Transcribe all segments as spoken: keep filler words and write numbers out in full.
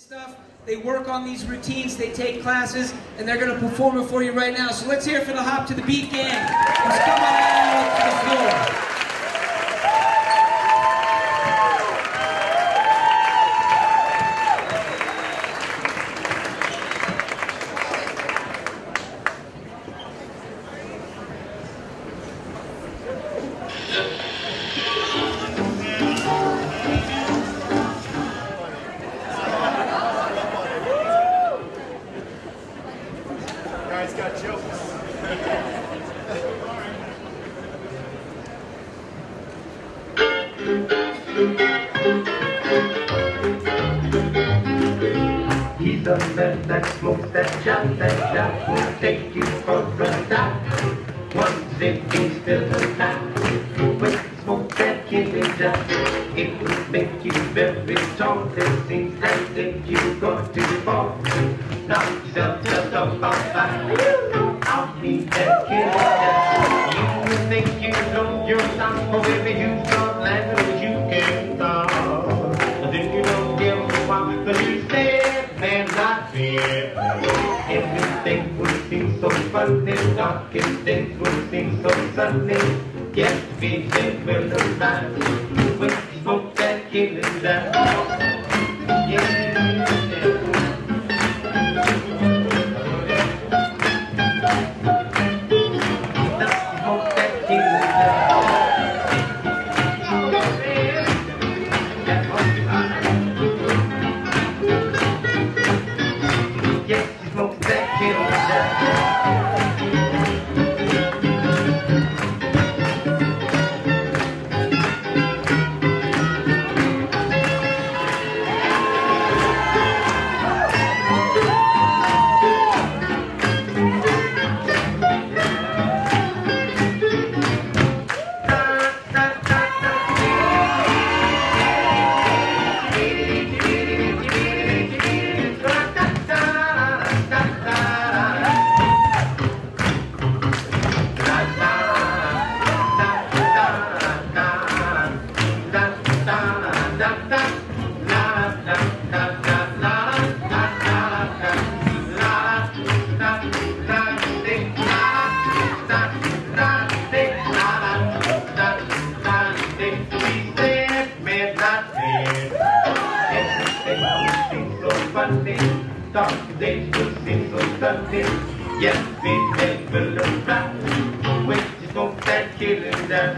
stuff. They work on these routines, they take classes, and they're going to perform it for you right now. So let's hear it for the Hop to the Beat gang. Let's come on out to the floor. Guys got jokes. He's a man that smokes that job, that job will take you for a ride. Once if he's still alive, when you smoke that killing job, it will make you very tall. It seems as if you're going to fall. Knock yourself just about five. You know I'll be that killing job. You think you know your time, oh baby, you don't like what you can talk. And then you don't give a fuck, but you say, man, not fair. Everything would seem so funny, darkest days would seem so sunny. Yes, we did well alive when you smoke that killing down. Yeah. Dark days will seem so sunny. Yes, we never look back when you smoke that killing down.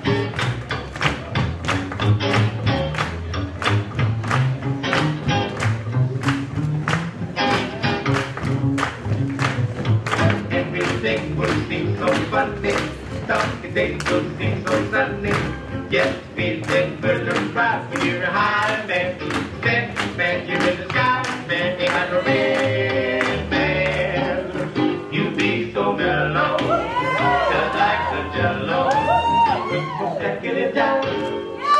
Everything will seem so funny. Dark days will seem so sunny. Yes, we never look back when you're a high man. Then, man, you're in the sky. Man, ain't got no red man. You be so mellow, just like the jello. When you smoke that, get it down.